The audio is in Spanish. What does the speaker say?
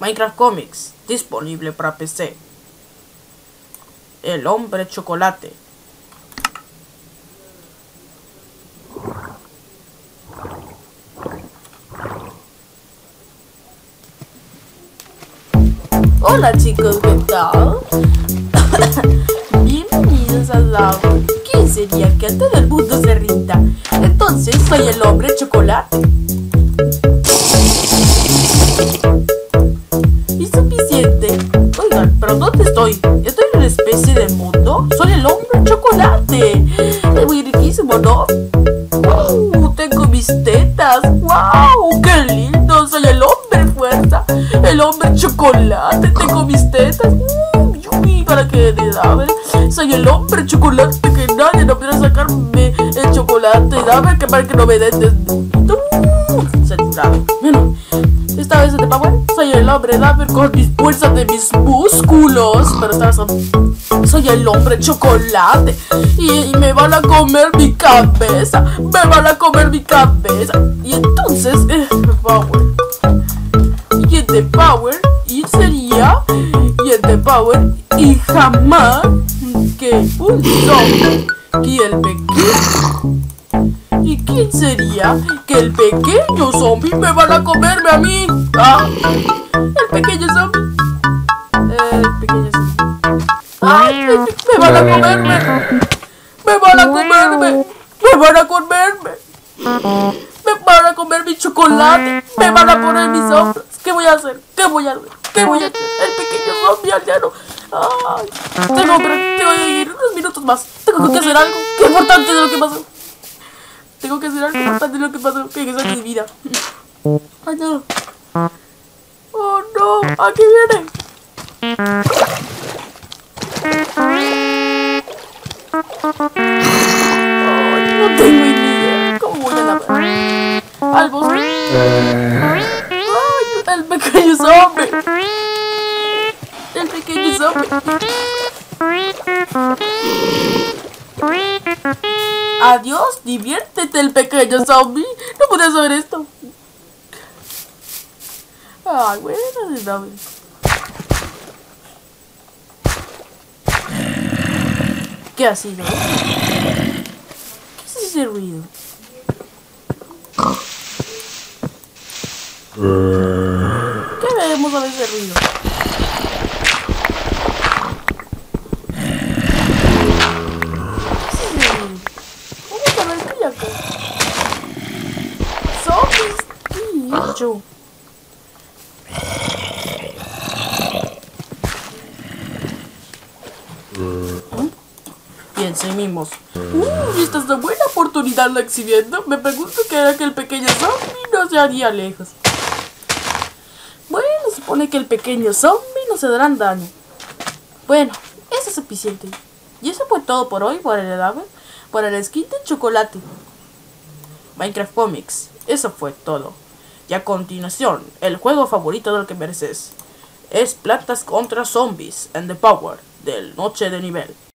Minecraft Comics, disponible para PC. El hombre chocolate. Hola chicos, ¿qué tal? Bienvenidos al lago. ¿Quién sería que todo el mundo se rinda? Entonces soy el hombre chocolate. ¿Y suficiente? Oigan, ¿pero dónde estoy? ¿Estoy en una especie de mundo? Soy el hombre chocolate. Es muy riquísimo, ¿no? Tengo mis tetas. ¡Wow! ¡Qué lindo! Soy el hombre fuerza. El hombre chocolate. Tengo mis tetas. Yupi, para que de dame. Soy el hombre chocolate. Que nadie no pueda sacarme el chocolate. Dame que para que no me den desnudo. Censurado. Bueno, esta vez de Power. Soy el hombre dame con mis fuerzas de mis músculos. Pero esta vez soy el hombre chocolate. Y me van a comer mi cabeza. Me van a comer mi cabeza. Y entonces Power. Y el de Power. Y sería. Y el de Power. Y jamás que un zombie. Y el pequeño. ¿Y quién sería? Que el pequeño zombie me van a comerme a mí. Ah, el pequeño zombie. El pequeño zombie. ¡Ay! ¡Me van a comerme! ¡Me van a comerme! ¡Me van a comerme! ¡Me van a comer mi chocolate! ¡Me van a poner mis hombros! ¿Qué voy a hacer? ¿Qué voy a hacer? ¿Qué voy a hacer? El pequeño zombie aldeano. ¡Ay! Tengo que ir unos minutos más. Tengo que hacer algo. ¡Qué importante de lo que pasó! Tengo que hacer algo importante de lo que pasó. Que es mi vida. ¡Ay, no! ¡Oh, no! ¡Aquí viene! No tengo idea. ¿Cómo voy a nadar? Al bosque. ¡Ay! El pequeño zombie. El pequeño zombie. Adiós, diviértete, el pequeño zombie. No podía saber esto. Ay, bueno, dame. ¿Qué ha sido? ¿Qué es ese ruido? ¿Qué vemos a ver ese ruido? ¿Qué es ese ruido? Vamos a ver qué hay acá. Zombies, tío. Bien, seguimos. Esta es una buena oportunidad la exhibiendo. Me pregunto qué era que el pequeño zombie no se haría lejos. Bueno, supone que el pequeño zombie no se darán daño. Bueno, eso es suficiente. Y eso fue todo por hoy, por el skin de chocolate. Minecraft Comics. Eso fue todo. Y a continuación, el juego favorito del que mereces. Es Plantas contra Zombies and the Power del Noche de Nivel.